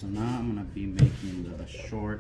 So now I'm going to be making the short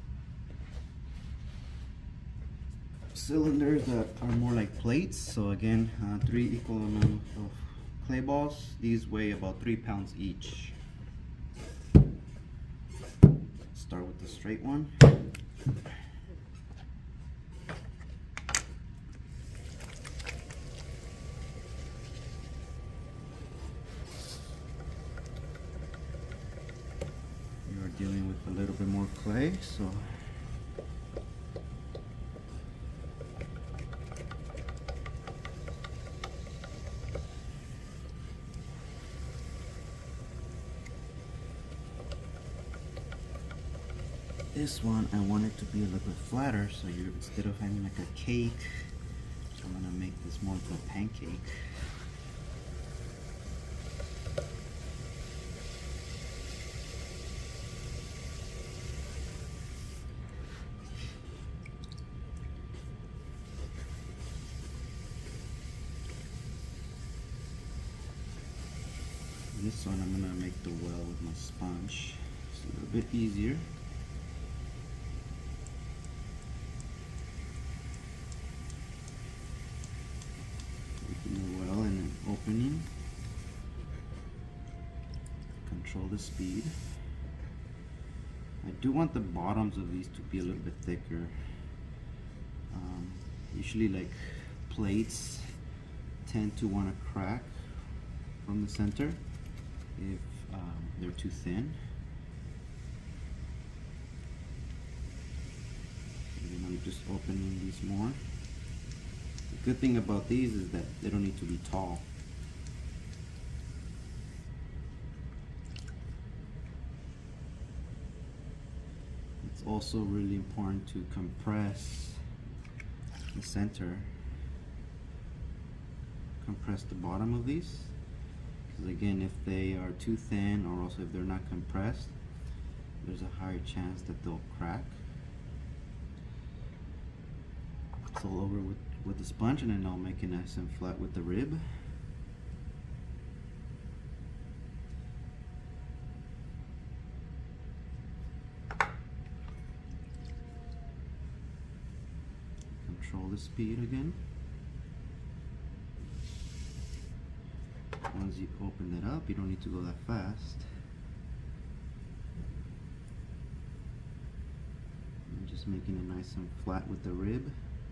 cylinders that are more like plates. So again, 3 equal amount of clay balls. These weigh about 3 pounds each. Start with the straight one. You're dealing with a little bit more clay, so this one I want it to be a little bit flatter, so you instead of having like a cake, I'm gonna make this more into a pancake. This one I'm gonna make the well with my sponge. It's a little bit easier. Opening. Control the speed. I do want the bottoms of these to be a little bit thicker. Usually like plates tend to want to crack from the center if they're too thin. And then I'm just opening these more. The good thing about these is that they don't need to be tall. It's also really important to compress the center, compress the bottom of these, because again, if they are too thin or also if they're not compressed, there's a higher chance that they'll crack. It's all over with the sponge, and then I'll make it nice and flat with the rib. Control the speed again. Once you open that up, you don't need to go that fast. I'm just making it nice and flat with the rib.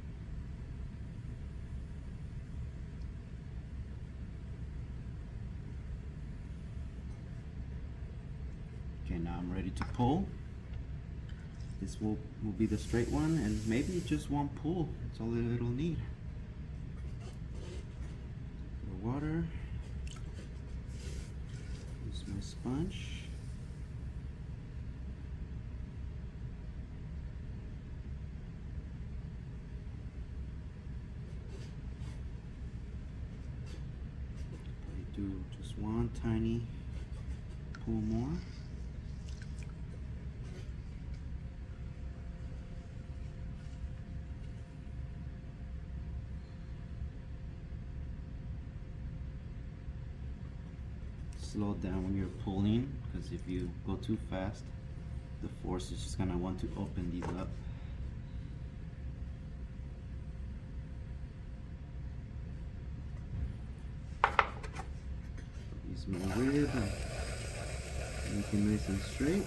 Okay, now I'm ready to pull. This will be the straight one, and maybe just one pull. That's all it'll need. The water. Use my sponge. I do just one tiny pull more. Slow down when you're pulling, because if you go too fast, the force is just gonna want to open these up. Use my rib and make it nice and straight.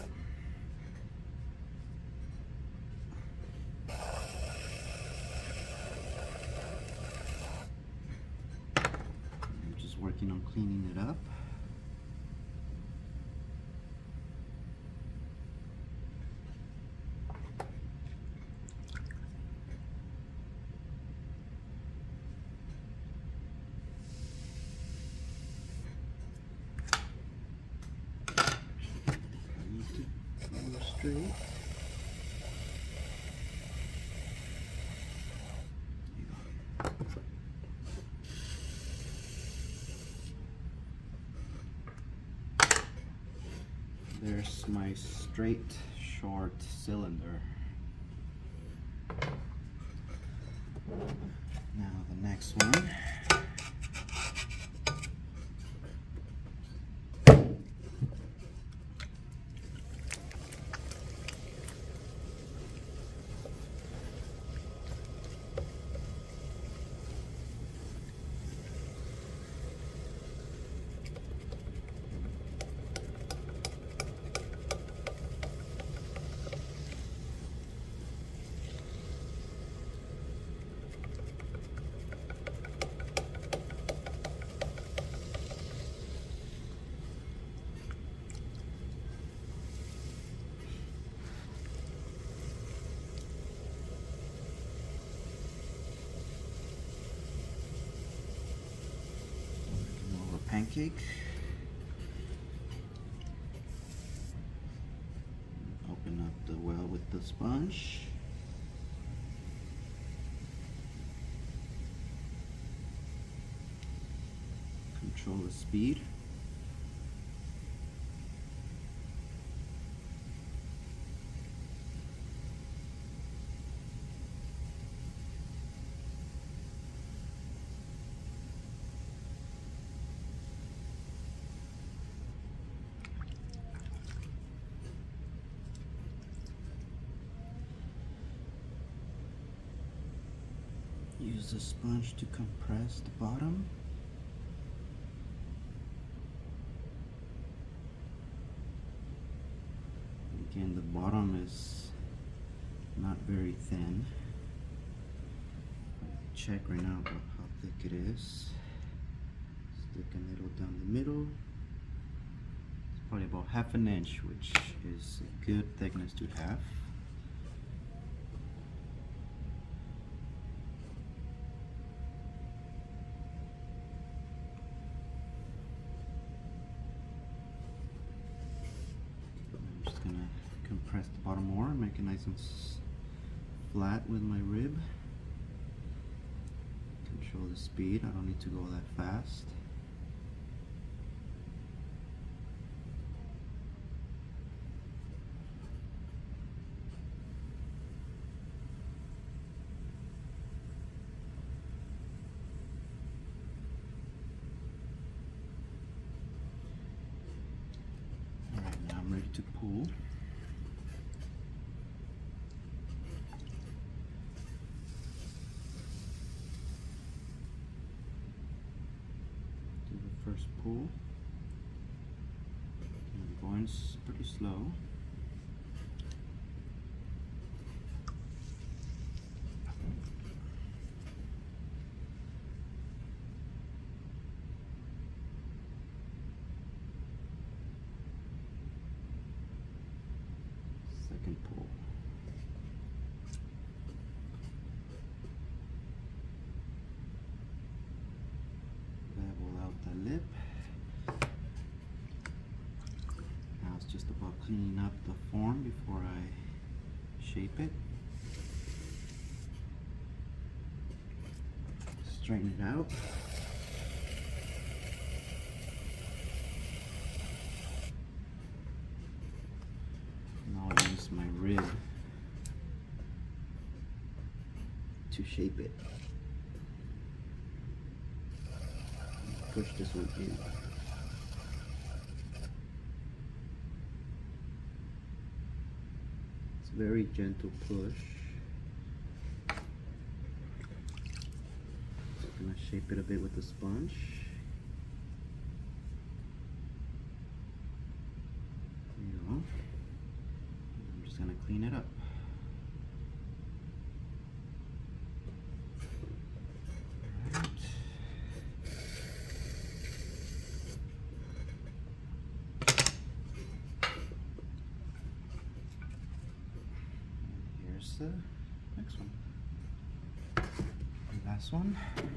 I'm just working on cleaning it up. Straight. There's my straight short cylinder. Now the next one. pancake. Open up the well with the sponge. Control the speed. Use the sponge to compress the bottom. Again, the bottom is not very thin. Check right now about how thick it is. Stick a needle down the middle. It's probably about 1/2 inch, which is a good thickness to have. Gonna compress the bottom more, make it nice and flat with my rib. Control the speed, I don't need to go that fast. Ready to pull. Do the first pull. And going pretty slow. Second pull. Level out the lip. Now it's just about cleaning up the form before I shape it. Straighten it out. My rib to shape it. Push this one in. It's a very gentle push. Just gonna shape it a bit with the sponge. There you go. Gonna clean it up. All right. And here's the next one. The last one.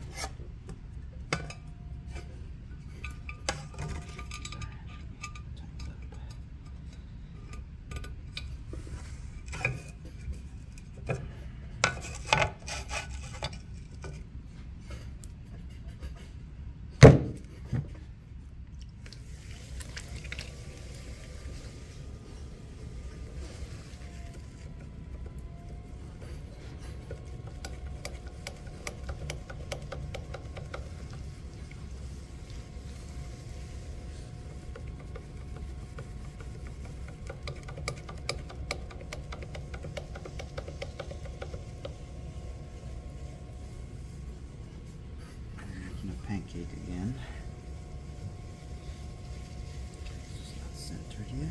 Pancake again. It's not centered yet.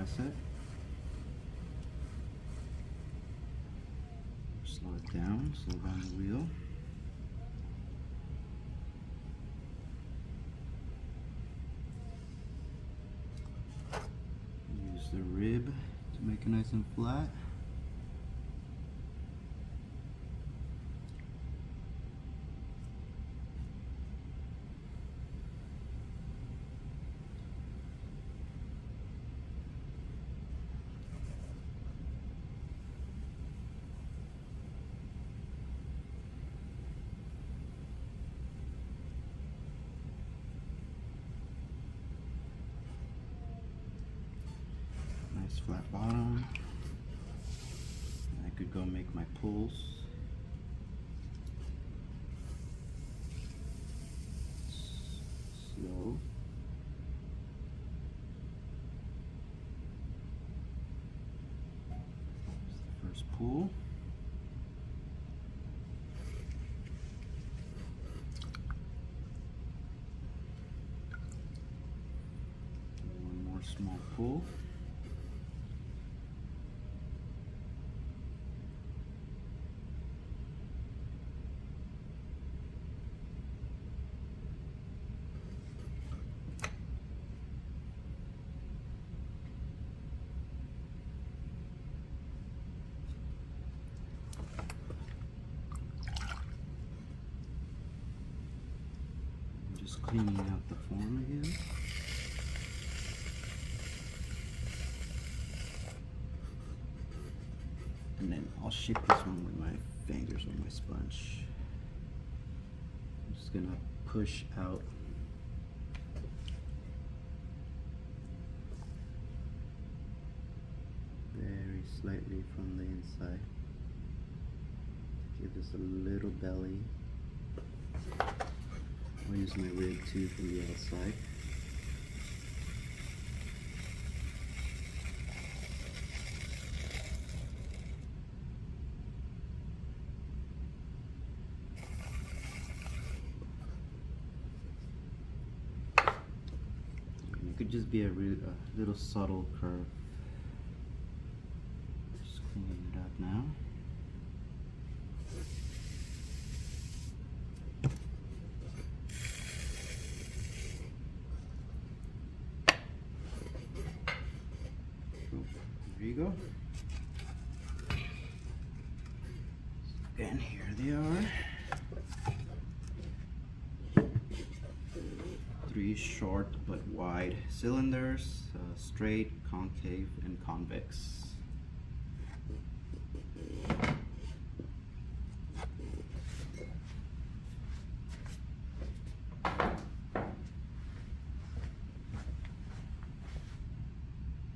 asset. Slow it down, slow down the wheel. Use the rib to make it nice and flat. Nice flat bottom. I could go make my pulls. Slow. Here's the first pull. One more small pull. Just cleaning out the form again. And then I'll shape this one with my fingers with my sponge. I'm just gonna push out very slightly from the inside. Give this a little belly. I'll use my rib too from the outside. And it could just be a little subtle curve. Just cleaning it up now. There you go. And here they are. 3 short but wide cylinders, straight, concave, and convex.